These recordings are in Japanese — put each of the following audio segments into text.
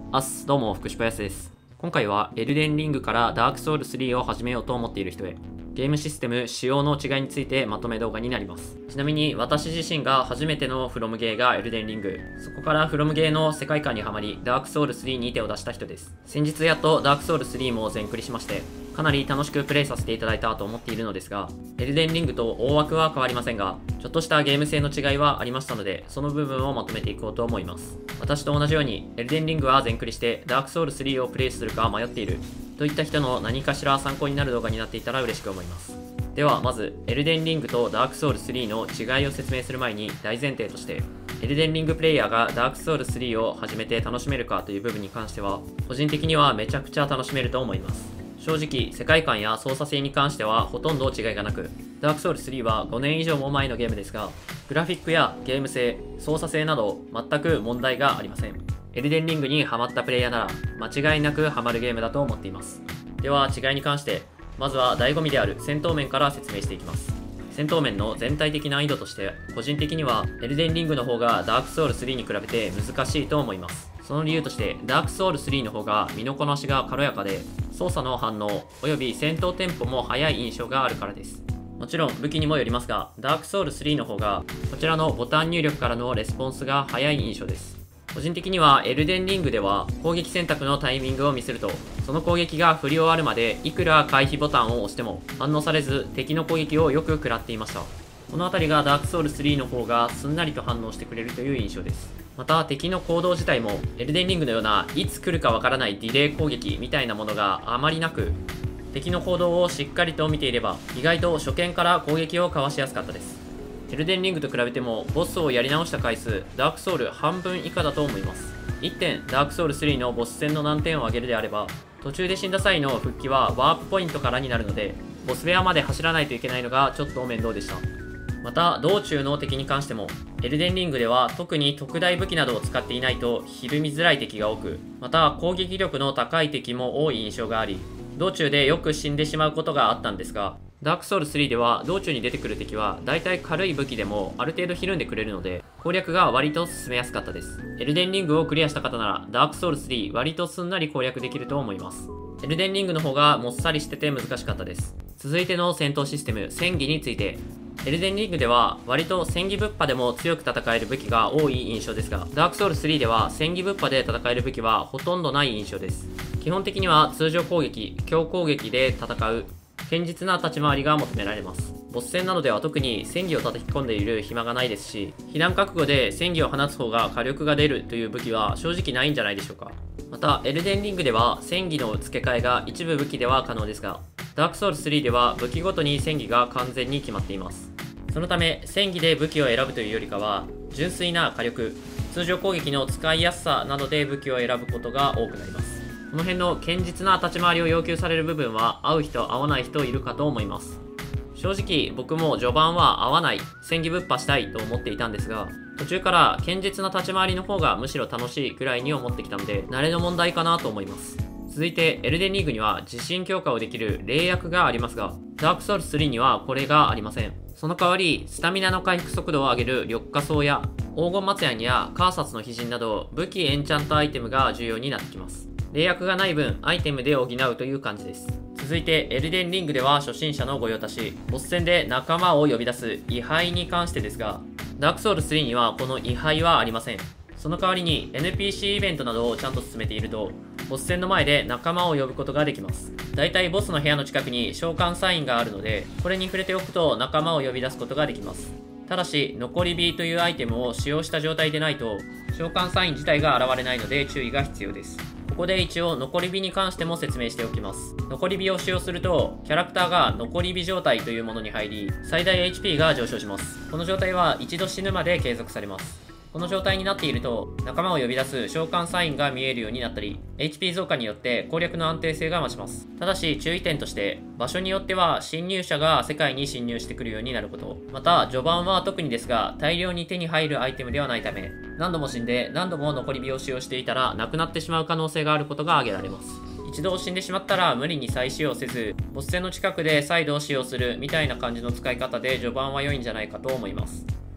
どうも、福島康です。今回はエルデンリングからダークソウル3を始めようと思っている人へ、ゲームシステム、仕様の違いについてまとめ動画になります。ちなみに私自身が初めてのフロムゲーがエルデンリング、そこからフロムゲーの世界観にはまり、ダークソウル3に手を出した人です。先日やっとダークソウル3も全クリしまして、かなり楽しくプレイさせていただいたと思っているのですが、エルデンリングと大枠は変わりませんが、ちょっとしたゲーム性の違いはありましたので、その部分をまとめていこうと思います。私と同じように、エルデンリングは全クリしてダークソウル3をプレイするか迷っているといった人の何かしら参考になる動画になっていたら嬉しく思います。ではまず、エルデンリングとダークソウル3の違いを説明する前に大前提として、エルデンリングプレイヤーがダークソウル3を始めて楽しめるかという部分に関しては、個人的にはめちゃくちゃ楽しめると思います。正直、世界観や操作性に関してはほとんど違いがなく、ダークソウル3は5年以上も前のゲームですが、グラフィックやゲーム性、操作性など全く問題がありません。エルデンリングにハマったプレイヤーなら間違いなくハマるゲームだと思っています。では違いに関して、まずは醍醐味である戦闘面から説明していきます。戦闘面の全体的難易度として、個人的にはエルデンリングの方がダークソウル3に比べて難しいと思います。その理由として、ダークソウル3の方が身のこなしが軽やかで、操作の反応および戦闘テンポも速い印象があるからです。もちろん武器にもよりますが、ダークソウル3の方がこちらのボタン入力からのレスポンスが速い印象です。個人的にはエルデンリングでは攻撃選択のタイミングを見せると、その攻撃が振り終わるまでいくら回避ボタンを押しても反応されず、敵の攻撃をよく食らっていました。この辺りがダークソウル3の方がすんなりと反応してくれるという印象です。また敵の行動自体もエルデンリングのようないつ来るかわからないディレイ攻撃みたいなものがあまりなく、敵の行動をしっかりと見ていれば意外と初見から攻撃をかわしやすかったです。エルデンリングと比べてもボスをやり直した回数、ダークソウル半分以下だと思います。1点ダークソウル3のボス戦の難点を挙げるであれば、途中で死んだ際の復帰はワープポイントからになるので、ボス部屋まで走らないといけないのがちょっと面倒でした。また道中の敵に関しても、エルデンリングでは特に特大武器などを使っていないとひるみづらい敵が多く、また攻撃力の高い敵も多い印象があり、道中でよく死んでしまうことがあったんですが、ダークソウル3では道中に出てくる敵はだいたい軽い武器でもある程度ひるんでくれるので、攻略が割と進めやすかったです。エルデンリングをクリアした方ならダークソウル3割とすんなり攻略できると思います。エルデンリングの方がもっさりしてて難しかったです。続いての戦闘システム、戦技について。エルデンリングでは割と戦技ぶっ破でも強く戦える武器が多い印象ですが、ダークソウル3では戦技ぶっ破で戦える武器はほとんどない印象です。基本的には通常攻撃、強攻撃で戦う堅実な立ち回りが求められます。ボス戦などでは特に戦技を叩き込んでいる暇がないですし、被弾覚悟で戦技を放つ方が火力が出るという武器は正直ないんじゃないでしょうか。またエルデンリングでは戦技の付け替えが一部武器では可能ですが、ダークソウル3では武器ごとに戦技が完全に決まっています。そのため戦技で武器を選ぶというよりかは、純粋な火力、通常攻撃の使いやすさなどで武器を選ぶことが多くなります。この辺の堅実な立ち回りを要求される部分は合う人合わない人いるかと思います。正直僕も序盤は合わない、戦技ぶっ破したいと思っていたんですが、途中から堅実な立ち回りの方がむしろ楽しいくらいに思ってきたので、慣れの問題かなと思います。続いてエルデンリングには自信強化をできる霊薬がありますが、ダークソウル3にはこれがありません。その代わりスタミナの回復速度を上げる緑化草や黄金松ヤンやカーサスの秘人など武器エンチャントアイテムが重要になってきます。霊薬がない分アイテムで補うという感じです。続いてエルデンリングでは初心者の御用達、ボス戦で仲間を呼び出す位牌に関してですが、ダークソウル3にはこの位牌はありません。その代わりに NPC イベントなどをちゃんと進めていると、ボス戦の前で仲間を呼ぶことができます。だいたいボスの部屋の近くに召喚サインがあるので、これに触れておくと仲間を呼び出すことができます。ただし残り火というアイテムを使用した状態でないと召喚サイン自体が現れないので注意が必要です。ここで一応残り火に関しても説明しておきます。残り火を使用するとキャラクターが残り火状態というものに入り、最大 HP が上昇します。この状態は一度死ぬまで継続されます。この状態になっていると仲間を呼び出す召喚サインが見えるようになったり、 HP 増加によって攻略の安定性が増します。ただし注意点として、場所によっては侵入者が世界に侵入してくるようになること、また序盤は特にですが大量に手に入るアイテムではないため、何度も死んで何度も残り火を使用していたらなくなってしまう可能性があることが挙げられます。一度死んでしまったら無理に再使用せず、ボス戦の近くで再度使用するみたいな感じの使い方で序盤は良いんじゃないかと思います。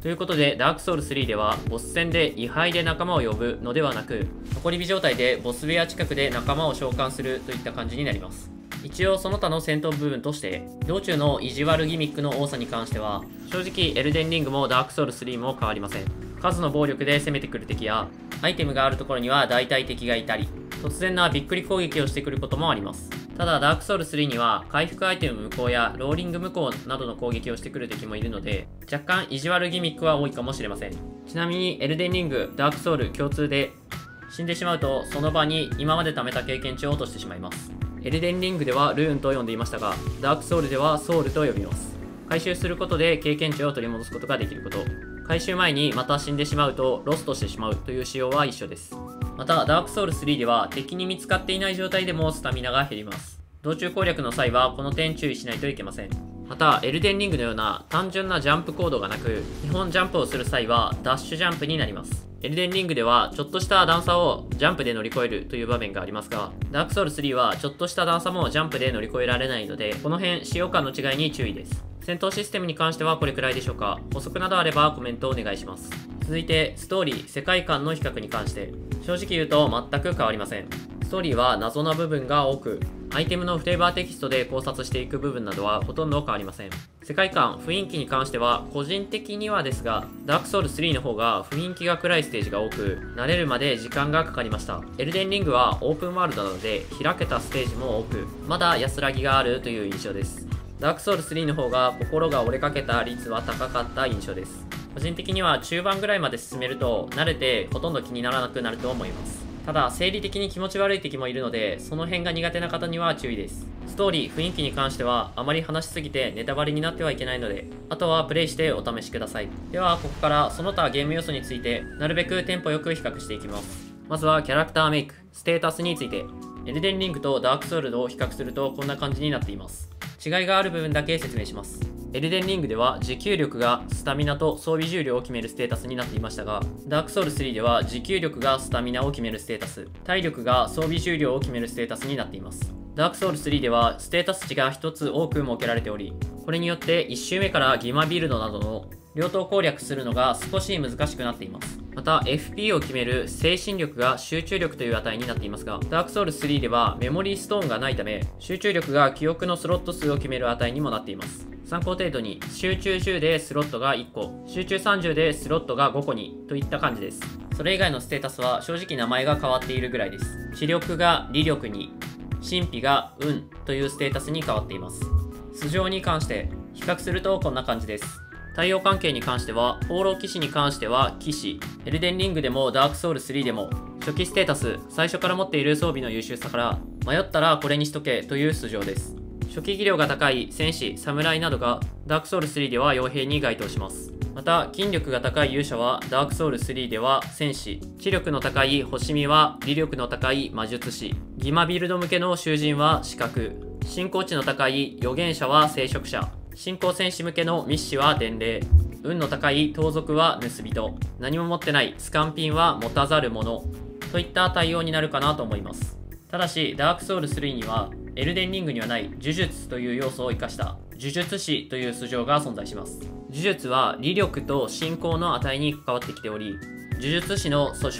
ということで、ダークソウル3では、ボス戦で位牌で仲間を呼ぶのではなく、残り火状態でボス部屋近くで仲間を召喚するといった感じになります。一応その他の戦闘部分として、道中の意地悪ギミックの多さに関しては、正直エルデンリングもダークソウル3も変わりません。数の暴力で攻めてくる敵や、アイテムがあるところには大体敵がいたり、突然なびっくり攻撃をしてくることもあります。ただ、ダークソウル3には回復アイテム無効やローリング無効などの攻撃をしてくる敵もいるので、若干意地悪ギミックは多いかもしれません。ちなみに、エルデンリング、ダークソウル共通で、死んでしまうとその場に今まで貯めた経験値を落としてしまいます。エルデンリングではルーンと呼んでいましたが、ダークソウルではソウルと呼びます。回収することで経験値を取り戻すことができること。回収前にまた死んでしまうとロストしてしまうという仕様は一緒です。また、ダークソウル3では敵に見つかっていない状態でもスタミナが減ります。道中攻略の際はこの点注意しないといけません。また、エルデンリングのような単純なジャンプコードがなく、基本ジャンプをする際はダッシュジャンプになります。エルデンリングではちょっとした段差をジャンプで乗り越えるという場面がありますが、ダークソウル3はちょっとした段差もジャンプで乗り越えられないので、この辺使用感の違いに注意です。戦闘システムに関してはこれくらいでしょうか。補足などあればコメントお願いします。続いて、ストーリー、世界観の比較に関して、正直言うと全く変わりません。ストーリーは謎な部分が多く、アイテムのフレーバーテキストで考察していく部分などはほとんど変わりません。世界観、雰囲気に関しては個人的にはですが、ダークソウル3の方が雰囲気が暗いステージが多く、慣れるまで時間がかかりました。エルデンリングはオープンワールドなので開けたステージも多く、まだ安らぎがあるという印象です。ダークソウル3の方が心が折れかけた率は高かった印象です。個人的には中盤ぐらいまで進めると慣れてほとんど気にならなくなると思います。ただ、生理的に気持ち悪い敵もいるので、その辺が苦手な方には注意です。ストーリー、雰囲気に関しては、あまり話しすぎてネタバレになってはいけないので、あとはプレイしてお試しください。では、ここからその他ゲーム要素について、なるべくテンポよく比較していきます。まずはキャラクターメイク、ステータスについて。エルデンリングとダークソウルを比較するとこんな感じになっています。違いがある部分だけ説明します。エルデンリングでは持久力がスタミナと装備重量を決めるステータスになっていましたが、ダークソウル3では持久力がスタミナを決めるステータス、体力が装備重量を決めるステータスになっています。ダークソウル3ではステータス値が1つ多く設けられており、これによって1周目からギマビルドなどの両党攻略するのが少し難しくなっています。また FP を決める精神力が集中力という値になっていますが、ダークソウル3ではメモリーストーンがないため、集中力が記憶のスロット数を決める値にもなっています。参考程度に集中10でスロットが1個、集中30でスロットが5個にといった感じです。それ以外のステータスは正直名前が変わっているぐらいです。知力が理力に、神秘が運というステータスに変わっています。素性に関して比較するとこんな感じです。対応関係に関しては、放浪騎士に関しては騎士、エルデンリングでもダークソウル3でも、初期ステータス、最初から持っている装備の優秀さから、迷ったらこれにしとけという素性です。初期技量が高い戦士、侍などがダークソウル3では傭兵に該当します。また、筋力が高い勇者はダークソウル3では戦士、知力の高い星見は理力の高い魔術師、ギマビルド向けの囚人は資格、信仰値の高い預言者は聖職者、信仰戦士向けの密使は伝令、運の高い盗賊は盗人、何も持ってないスカンピンは持たざる者といった対応になるかなと思います。ただし、ダークソウル3にはエルデンリングにはない呪術という要素を生かした呪術師という素性が存在します。呪術は理力と信仰の値に関わってきており、呪術師の初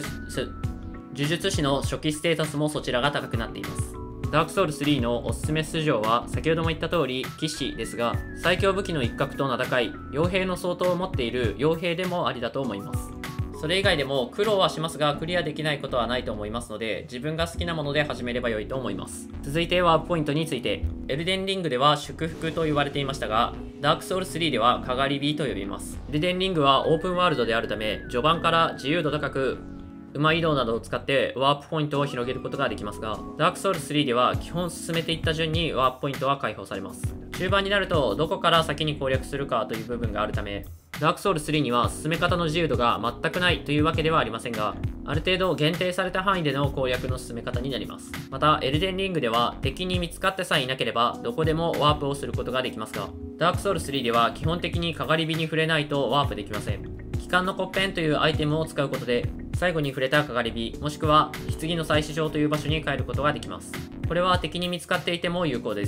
期ステータスもそちらが高くなっています。ダークソウル3のおすすめ素性は先ほども言った通り騎士ですが、最強武器の一角と名高い傭兵の相当を持っている傭兵でもありだと思います。それ以外でも苦労はしますがクリアできないことはないと思いますので、自分が好きなもので始めれば良いと思います。続いてワープポイントについて。エルデンリングでは祝福と言われていましたが、ダークソウル3ではかがり火と呼びます。エルデンリングはオープンワールドであるため、序盤から自由度高く馬移動などを使ってワープポイントを広げることができますが、ダークソウル3では基本進めていった順にワープポイントは解放されます。中盤になるとどこから先に攻略するかという部分があるため、ダークソウル3には進め方の自由度が全くないというわけではありませんが、ある程度限定された範囲での攻略の進め方になります。また、エルデンリングでは敵に見つかってさえいなければどこでもワープをすることができますが、ダークソウル3では基本的にかがり火に触れないとワープできません。機関の骨片というアイテムを使うことで、最後に触れたかがり火、もしくは棺の祭祀場という場所に帰ることができます。これは敵に見つかっていても有効です。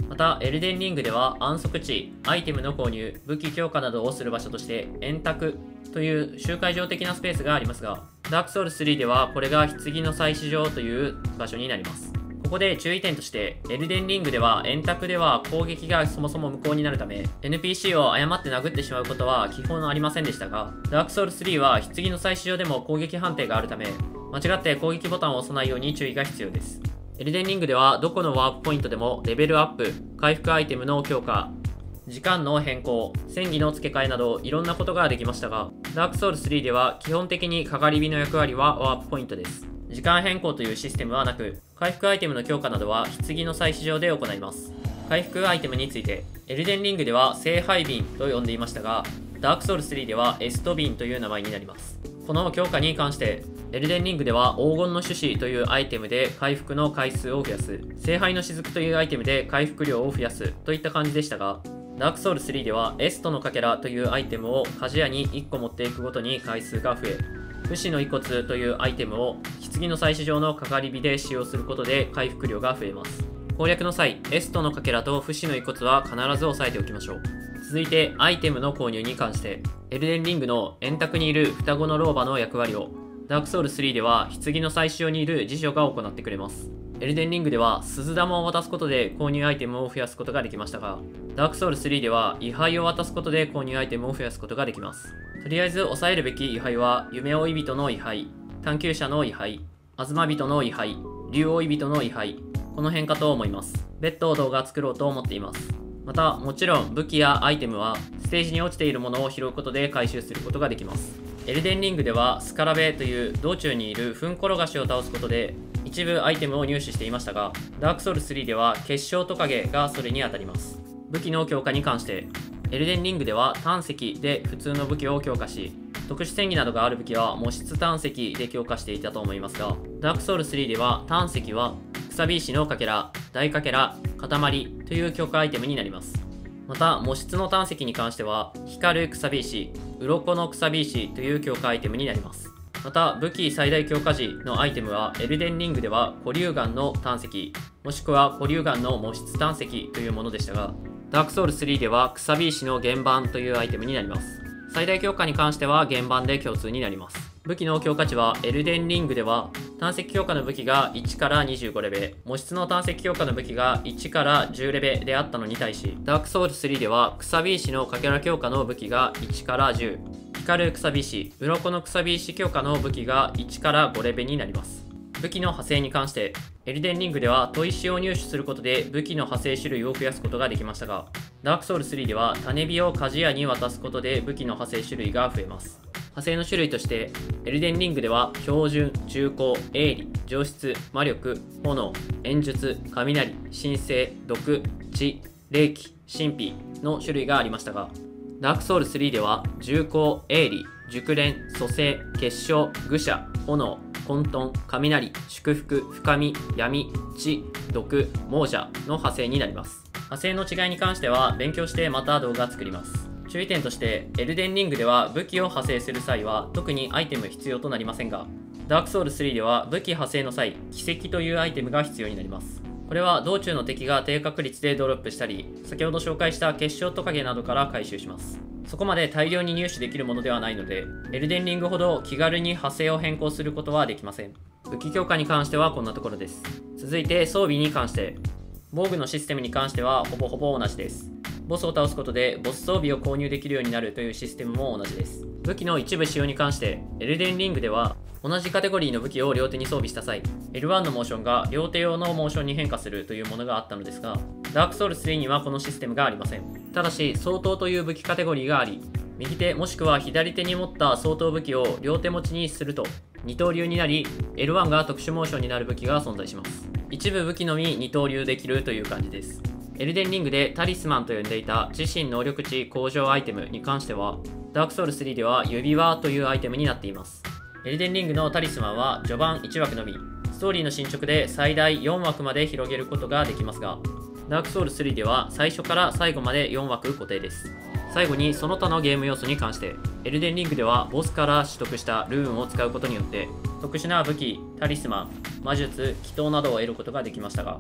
また、エルデンリングでは安息地、アイテムの購入、武器強化などをする場所として円卓という集会場的なスペースがありますが、ダークソウル3ではこれが棺の祭祀場という場所になります。ここで注意点として、エルデンリングでは円卓では攻撃がそもそも無効になるため、NPC を誤って殴ってしまうことは基本ありませんでしたが、ダークソウル3は棺の祭祀場でも攻撃判定があるため、間違って攻撃ボタンを押さないように注意が必要です。エルデンリングではどこのワープポイントでもレベルアップ、回復アイテムの強化、時間の変更、戦技の付け替えなどいろんなことができましたが、ダークソウル3では基本的にかかり火の役割はワープポイントです。時間変更というシステムはなく、回復アイテムの強化などは棺の祭祀場で行います。回復アイテムについて、エルデンリングでは聖杯瓶と呼んでいましたが、ダークソウル3ではエスト瓶という名前になります。この強化に関して、エルデンリングでは黄金の種子というアイテムで回復の回数を増やす、聖杯の雫というアイテムで回復量を増やすといった感じでしたが、ダークソウル3ではエストのかけらというアイテムを鍛冶屋に1個持っていくごとに回数が増え、不死の遺骨というアイテムを棺の祭祀場のかかり火で使用することで回復量が増えます。攻略の際、エストのかけらと不死の遺骨は必ず押さえておきましょう。続いてアイテムの購入に関して、エルデンリングの円卓にいる双子の老婆の役割をダークソウル3では棺の祭祀場にいる辞書が行ってくれます。エルデンリングでは鈴玉を渡すことで購入アイテムを増やすことができましたが、ダークソウル3では位牌を渡すことで購入アイテムを増やすことができます。とりあえず押さえるべき位牌は夢追い人の位牌、探求者の位牌、東人の位牌、竜追い人の位牌、この辺かと思います。別途動画作ろうと思っています。また、もちろん武器やアイテムはステージに落ちているものを拾うことで回収することができます。エルデンリングではスカラベという道中にいるフンコロガシを倒すことで一部アイテムを入手していましたが、ダークソウル3では結晶トカゲがそれに当たります。武器の強化に関して、エルデンリングでは胆石で普通の武器を強化し、特殊戦技などがある武器は模質胆石で強化していたと思いますが、ダークソウル3では胆石はくさび石のかけら、大かけら、塊という強化アイテムになります。また、模質の胆石に関しては、光るくさび石、鱗のくさび石という強化アイテムになります。また、武器最大強化時のアイテムは、エルデンリングでは古竜岩の胆石、もしくは古竜岩の模質胆石というものでしたが、ダークソウル3ではくさび石の原板というアイテムになります。最大強化に関しては原板で共通になります。武器の強化値はエルデンリングでは胆石強化の武器が1から25レベ、模質の胆石強化の武器が1から10レベであったのに対し、ダークソウル3ではくさび石のかけら強化の武器が1から10、光るくさび石、鱗のくさび石強化の武器が1から5レベになります。武器の派生に関して、エルデンリングでは砥石を入手することで武器の派生種類を増やすことができましたが、ダークソウル3では種火を鍛冶屋に渡すことで武器の派生種類が増えます。派生の種類として、エルデンリングでは標準、重厚、鋭利、上質、魔力、炎、炎術、雷、神聖、毒、地、霊気、神秘の種類がありましたが、ダークソウル3では重厚、鋭利、熟練、蘇生、結晶、愚者、炎、混沌、雷、祝福、深み、闇、地、毒、亡者の派生になります。派生の違いに関しては勉強してまた動画作ります。注意点として、エルデンリングでは武器を派生する際は特にアイテム必要となりませんが、ダークソウル3では武器派生の際、奇跡というアイテムが必要になります。これは道中の敵が低確率でドロップしたり、先ほど紹介した結晶トカゲなどから回収します。そこまで大量に入手できるものではないので、エルデンリングほど気軽に派生を変更することはできません。武器強化に関してはこんなところです。続いて装備に関して、防具のシステムに関してはほぼ同じです。ボスを倒すことでボス装備を購入できるようになるというシステムも同じです。武器の一部使用に関して、エルデンリングでは同じカテゴリーの武器を両手に装備した際、L1 のモーションが両手用のモーションに変化するというものがあったのですが、ダークソウル3にはこのシステムがありません。ただし、相当という武器カテゴリーがあり、右手もしくは左手に持った相当武器を両手持ちにすると、二刀流になり、L1 が特殊モーションになる武器が存在します。一部武器のみ二刀流できるという感じです。エルデンリングでタリスマンと呼んでいた自身能力値向上アイテムに関しては、ダークソウル3では指輪というアイテムになっています。エルデンリングのタリスマンは序盤1枠のみ、ストーリーの進捗で最大4枠まで広げることができますが、ダークソウル3では最初から最後まで4枠固定です。最後にその他のゲーム要素に関して、エルデンリングではボスから取得したルーンを使うことによって特殊な武器、タリスマン、魔術、祈祷などを得ることができましたが、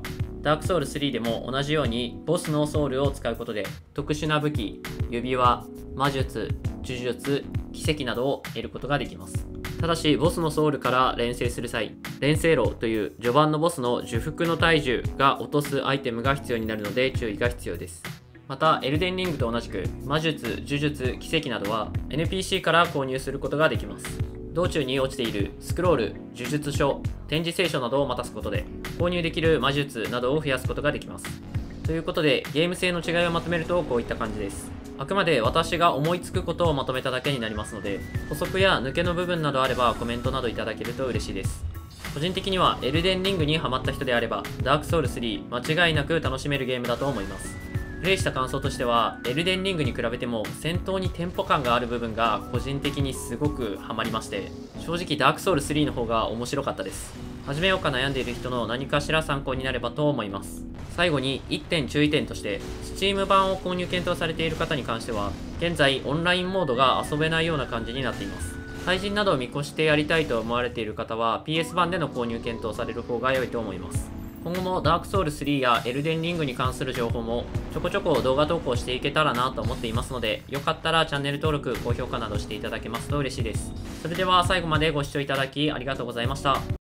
ダークソウル3でも同じようにボスのソウルを使うことで特殊な武器、指輪、魔術、呪術、奇跡などを得ることができます。ただしボスのソウルから錬成する際、錬成炉という序盤のボスの呪服の体重が落とすアイテムが必要になるので注意が必要です。またエルデンリングと同じく魔術、呪術、奇跡などは NPC から購入することができます。道中に落ちているスクロール、呪術書、展示聖書などを渡すことで購入できる魔術などを増やすことができます。ということでゲーム性の違いをまとめるとこういった感じです。あくまで私が思いつくことをまとめただけになりますので、補足や抜けの部分などあればコメントなどいただけると嬉しいです。個人的にはエルデンリングにハマった人であればダークソウル3間違いなく楽しめるゲームだと思います。プレイした感想としてはエルデンリングに比べても戦闘にテンポ感がある部分が個人的にすごくハマりまして、正直ダークソウル3の方が面白かったです。始めようか悩んでいる人の何かしら参考になればと思います。最後に1点注意点として Steam 版を購入検討されている方に関しては現在オンラインモードが遊べないような感じになっています。対人などを見越してやりたいと思われている方は PS 版での購入検討される方が良いと思います。今後もダークソウル3やエルデンリングに関する情報もちょこちょこ動画投稿していけたらなと思っていますので、よかったらチャンネル登録、高評価などしていただけますと嬉しいです。それでは最後までご視聴いただきありがとうございました。